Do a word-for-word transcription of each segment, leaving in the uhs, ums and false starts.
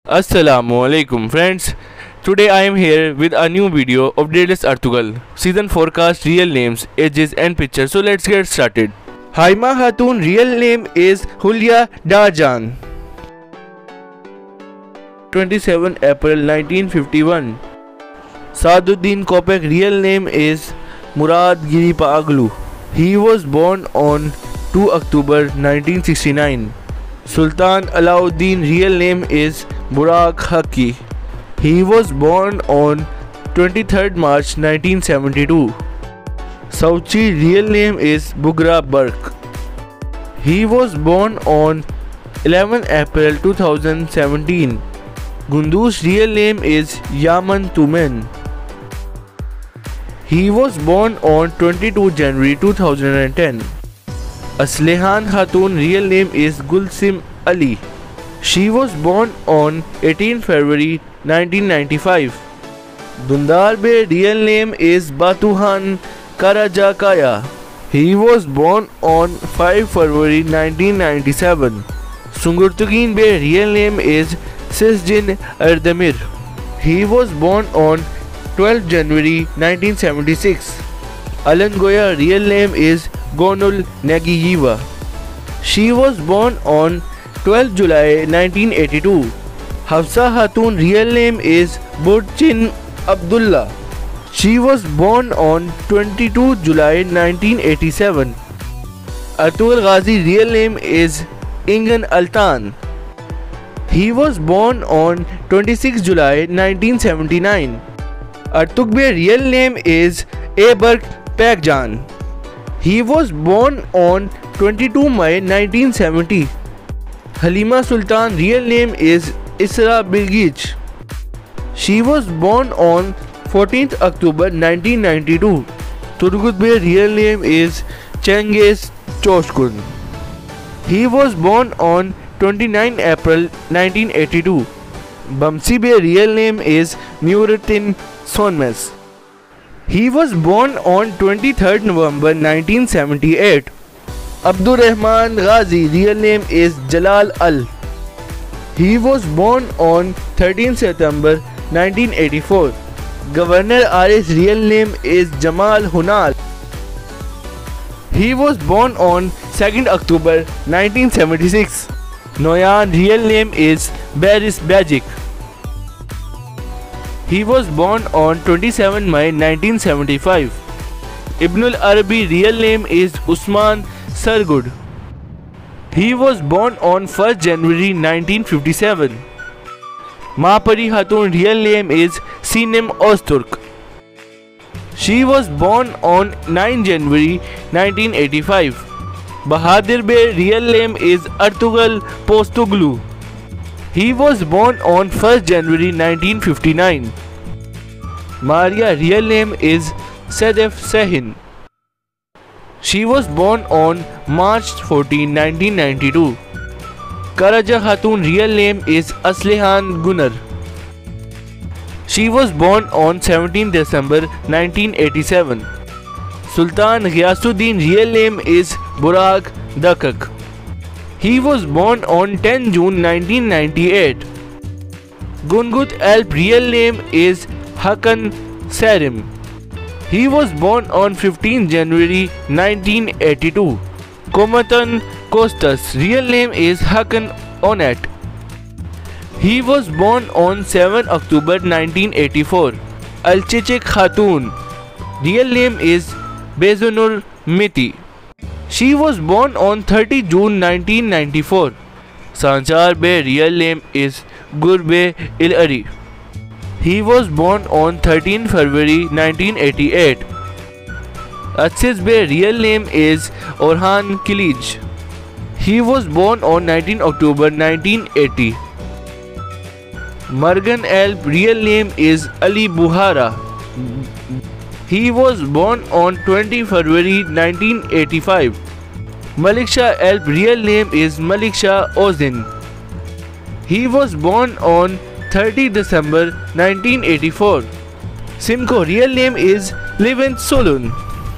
Assalamualaikum friends. Today I am here with a new video of Daedalus Artugal, season forecast, real names, ages and pictures. So let's get started. Haima Hatun real name is Hulya Darjan. twenty-seventh April nineteen fifty-one. Saduddin Kopek real name is Murad Giripaglu. He was born on two October nineteen sixty-nine. Sultan Alauddin real name is Burak Haki. He was born on twenty-third March nineteen seventy-two. Sauchi real name is Bugra Burk. He was born on eleventh April two thousand seventeen. Gunduz real name is Yaman Tumen. He was born on twenty-second January two thousand ten. Aslehan Khatun real name is Gulsim Ali. She was born on eighteenth February nineteen ninety-five. Dundar Bey real name is Batuhan Karajakaya. He was born on fifth February nineteen ninety-seven. Sungurtugin Bey real name is Sisjin Erdemir. He was born on twelfth January nineteen seventy-six. Alangoya real name is Gonul Nagiyiva. She was born on twelfth July nineteen eighty-two. Hafsa Hatun real name is Burchin Abdullah. She was born on twenty-second July nineteen eighty-seven. Atul Ghazi real name is Ingan Altan. He was born on twenty-sixth July nineteen seventy-nine. Artuk Bey real name is Eberk Pakjan. He was born on twenty-second May nineteen seventy. Halima Sultan real name is Isra Bilgich. She was born on fourteenth October nineteen ninety-two. Turgut Bey real name is Cengiz Coşkun. He was born on twenty-ninth April nineteen eighty-two. Bamsi Bey real name is Nuruddin Sonmes. He was born on twenty-third November nineteen seventy-eight. Abdurrahman Ghazi real name is Jalal Al. He was born on thirteenth September nineteen eighty-four. Governor Arif's real name is Jamal Hunal. He was born on second October nineteen seventy-six. Noyan real name is Baris Bajic. He was born on twenty-seventh May nineteen seventy-five. Ibnul Arabi real name is Usman Sargud. He was born on first January nineteen fifty-seven. Mahapari Hatun real name is Sinem Ozturk. She was born on ninth January nineteen eighty-five. Bahadur Bey real name is Artugal Postuglu. He was born on first January nineteen fifty-nine. Maria real name is Sadef Sahin. She was born on March fourteenth nineteen ninety-two. Karaja Khatun real name is Aslehan Gunar. She was born on seventeenth December nineteen eighty-seven. Sultan Ghiasuddin real name is Burak Dakak. He was born on tenth June nineteen ninety-eight. Gungut Alp real name is Hakan Sarim. He was born on fifteenth January nineteen eighty-two. Komatan Kostas real name is Hakan Onet. He was born on seventh October nineteen eighty-four. Alchichik Khatun real name is Bezunur Miti. She was born on thirtieth June nineteen ninety-four. Sanchar Bey real name is Gurbe Ilari. He was born on thirteenth February nineteen eighty-eight. Atsis Bey real name is Orhan Kilij. He was born on nineteenth October nineteen eighty. Margan Alp real name is Ali Buhara. He was born on twentieth February nineteen eighty-five. Maliksha Alp real name is Maliksha Ozin. He was born on thirtieth December nineteen eighty-four. Simcoe real name is Levent Solon.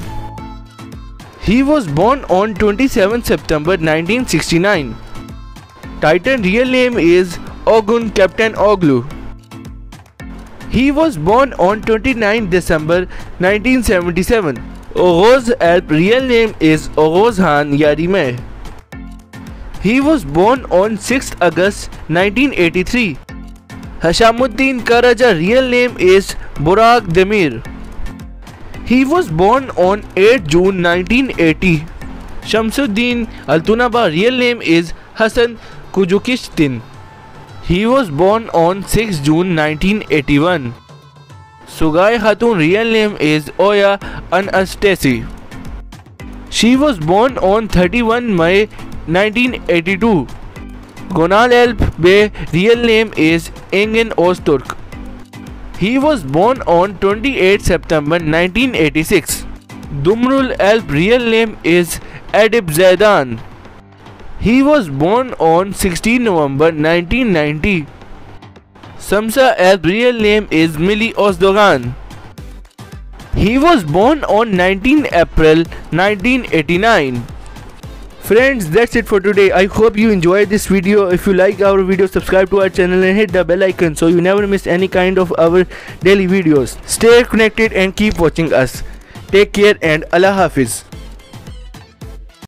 He was born on twenty-seventh September nineteen sixty-nine. Titan real name is Ogun Captain Oglu. He was born on twenty-ninth December nineteen seventy-seven. Oghoz Alp real name is Oghozhan Yarimeh. He was born on sixth August nineteen eighty-three. Hashamuddin Karaja real name is Burak Demir. He was born on eighth June nineteen eighty. Shamsuddin Altunaba real name is Hassan Kujukishtin. He was born on sixth June nineteen eighty-one. Sugai Khatun real name is Oya Anastasi. She was born on thirty-first May nineteen eighty-two. Gonal Alp Bey real name is Engin Ozturk. He was born on twenty-eighth September nineteen eighty-six. Dumrul Alp real name is Adib Zaidan. He was born on sixteenth November nineteen ninety. Samsa Alp real name is Mili Ozdogan. He was born on nineteenth April nineteen eighty-nine. Friends, that's it for today. I hope you enjoyed this video. If you like our video, subscribe to our channel and hit the bell icon so you never miss any kind of our daily videos. Stay connected and keep watching us. Take care and Allah Hafiz.